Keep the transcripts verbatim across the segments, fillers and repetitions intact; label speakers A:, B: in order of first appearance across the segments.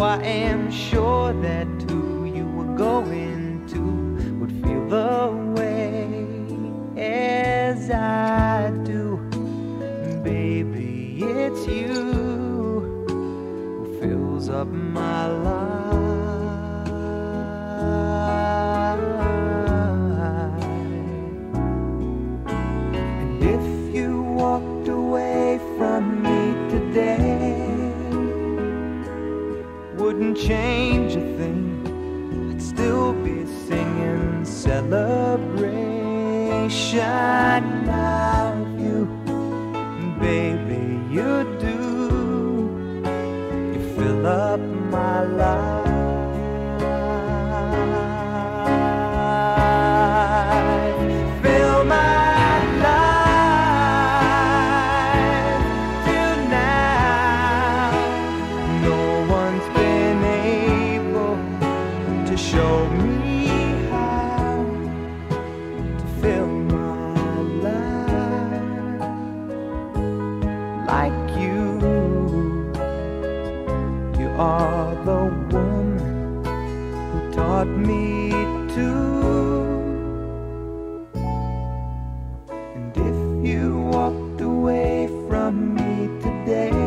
A: I am sure that who you were going to would feel the way as I do. Baby, it's you who fills up my life. And if you walked away from me today, wouldn't change a thing. I'd still be singing celebration of you. Baby, you do. You fill up my life. Fill my life till now. No one's been able to show me how to fill my life like you. You are the woman who taught me to. And if you walked away from me today,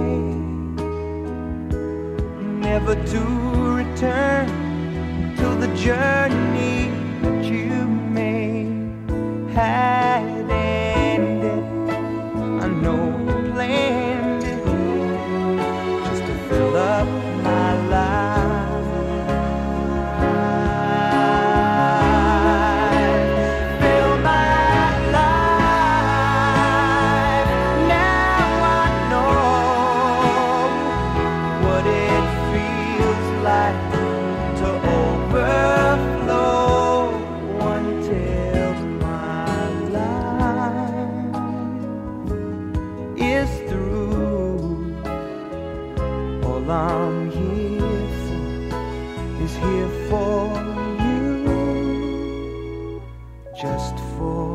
A: never to return till the journey that you made had ended, I know you planned it just to fill up my life. Fill my life. Now I know what it feels like to overflow until my life is through. All I'm here for is here for you, just for